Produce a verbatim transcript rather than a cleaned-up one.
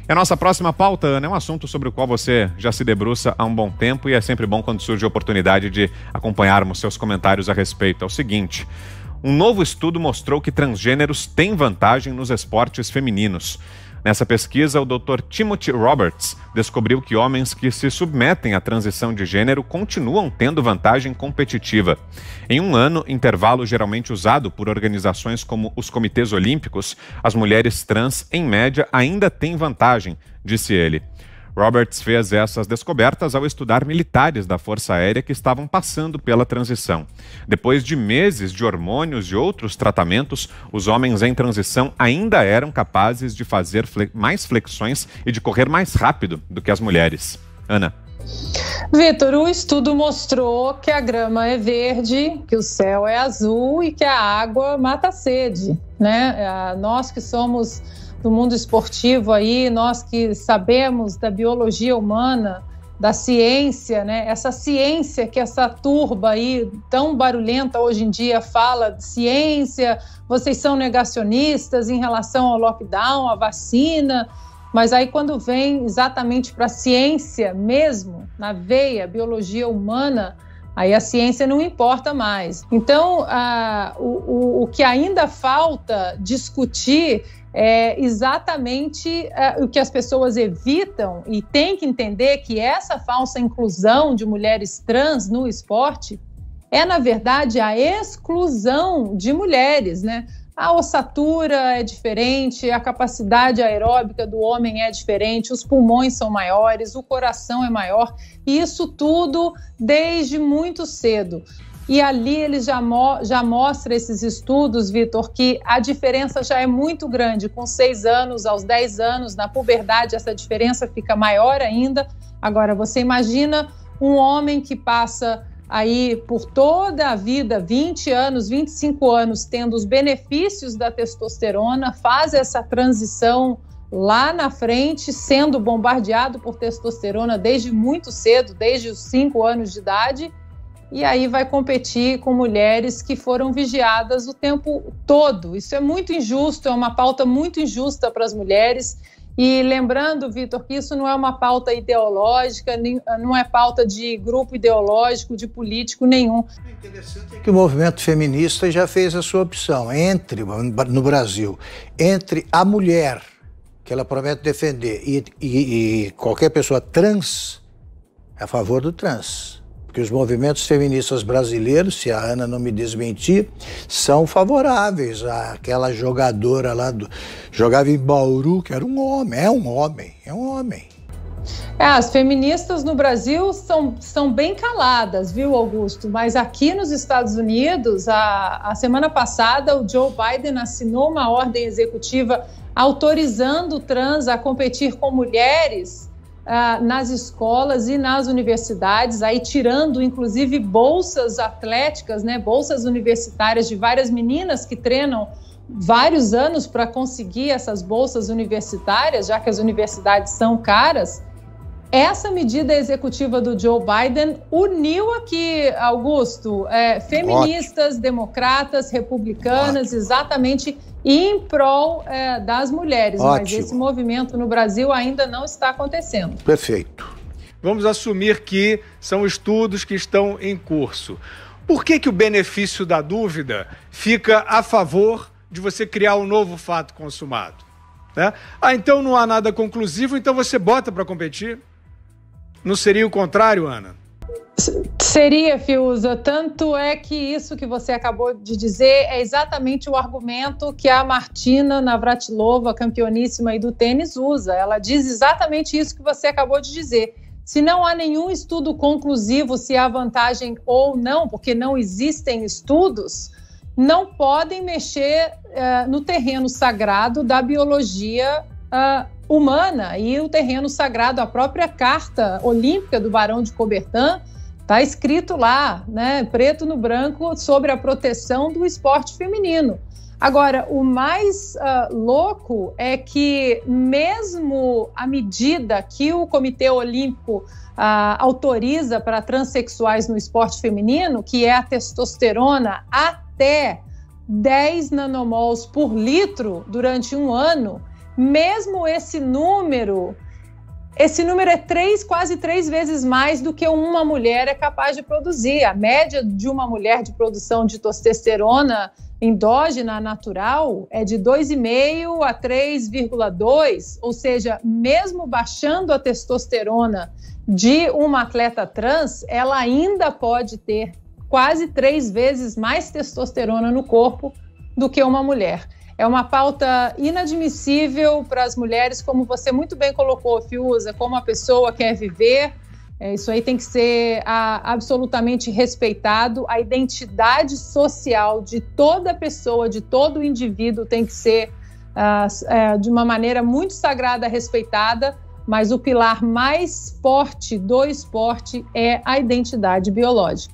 E a nossa próxima pauta, Ana, é um assunto sobre o qual você já se debruça há um bom tempo e é sempre bom quando surge a oportunidade de acompanharmos seus comentários a respeito. É o seguinte: um novo estudo mostrou que transgêneros têm vantagem nos esportes femininos. Nessa pesquisa, o doutor Timothy Roberts descobriu que homens que se submetem à transição de gênero continuam tendo vantagem competitiva. Em um ano, intervalo geralmente usado por organizações como os comitês olímpicos, as mulheres trans, em média, ainda têm vantagem, disse ele. Roberts fez essas descobertas ao estudar militares da Força Aérea que estavam passando pela transição. Depois de meses de hormônios e outros tratamentos, os homens em transição ainda eram capazes de fazer fle- mais flexões e de correr mais rápido do que as mulheres. Ana. Vitor, o estudo mostrou que a grama é verde, que o céu é azul e que a água mata a sede, né? Nós que somos do mundo esportivo aí, nós que sabemos da biologia humana, da ciência, né? Essa ciência que essa turba aí tão barulhenta hoje em dia fala de ciência, vocês são negacionistas em relação ao lockdown, à vacina, mas aí quando vem exatamente para a ciência mesmo, na veia, biologia humana, aí a ciência não importa mais. Então, a, o, o, o que ainda falta discutir é exatamente uh, o que as pessoas evitam, e tem que entender que essa falsa inclusão de mulheres trans no esporte é, na verdade, a exclusão de mulheres, né? A ossatura é diferente, a capacidade aeróbica do homem é diferente, os pulmões são maiores, o coração é maior, e isso tudo desde muito cedo. E ali ele já, mo- já mostra esses estudos, Vitor, que a diferença já é muito grande. Com seis anos, aos dez anos, na puberdade, essa diferença fica maior ainda. Agora, você imagina um homem que passa aí por toda a vida, vinte anos, vinte e cinco anos, tendo os benefícios da testosterona, faz essa transição lá na frente, sendo bombardeado por testosterona desde muito cedo, desde os cinco anos de idade, e aí vai competir com mulheres que foram vigiadas o tempo todo. Isso é muito injusto, é uma pauta muito injusta para as mulheres. E lembrando, Vitor, que isso não é uma pauta ideológica, nem, não é pauta de grupo ideológico, de político nenhum. O interessante é que o movimento feminista já fez a sua opção entre, no Brasil, entre a mulher, que ela promete defender, e, e, e qualquer pessoa trans, é a favor do trans. Porque os movimentos feministas brasileiros, se a Ana não me desmentir, são favoráveis àquela jogadora lá, do, jogava em Bauru, que era um homem, é um homem, é um homem. É, as feministas no Brasil são, são bem caladas, viu, Augusto? Mas aqui nos Estados Unidos, a, a semana passada, o Joe Biden assinou uma ordem executiva autorizando o trans a competir com mulheres Uh, nas escolas e nas universidades, aí tirando inclusive bolsas atléticas, né, bolsas universitárias de várias meninas que treinam vários anos para conseguir essas bolsas universitárias, já que as universidades são caras. Essa medida executiva do Joe Biden uniu aqui, Augusto, é, feministas, Ótimo. democratas, republicanas, Ótimo. exatamente em prol é, das mulheres. Ótimo. Mas esse movimento no Brasil ainda não está acontecendo. Perfeito. Vamos assumir que são estudos que estão em curso. Por que que o benefício da dúvida fica a favor de você criar um novo fato consumado? Né? Ah, então não há nada conclusivo, então você bota para competir? Não seria o contrário, Ana? Seria, Fiuza. Tanto é que isso que você acabou de dizer é exatamente o argumento que a Martina Navratilova, campeoníssima aí do tênis, usa. Ela diz exatamente isso que você acabou de dizer. Se não há nenhum estudo conclusivo se há vantagem ou não, porque não existem estudos, não podem mexer uh, no terreno sagrado da biologia uh, humana. E o terreno sagrado, a própria Carta Olímpica do Barão de Coubertin, está escrito lá, né, preto no branco, sobre a proteção do esporte feminino. Agora, o mais uh, louco é que mesmo a medida que o Comitê Olímpico uh, autoriza para transexuais no esporte feminino, que é a testosterona até dez nanomols por litro durante um ano, mesmo esse número, esse número é três, quase três vezes mais do que uma mulher é capaz de produzir. A média de uma mulher de produção de testosterona endógena natural é de dois vírgula cinco a três vírgula dois, ou seja, mesmo baixando a testosterona de uma atleta trans, ela ainda pode ter quase três vezes mais testosterona no corpo do que uma mulher. É uma pauta inadmissível para as mulheres, como você muito bem colocou, Fiuza, como a pessoa quer viver. É, isso aí tem que ser a, absolutamente respeitado. A identidade social de toda pessoa, de todo indivíduo, tem que ser a, a, de uma maneira muito sagrada, respeitada, mas o pilar mais forte do esporte é a identidade biológica.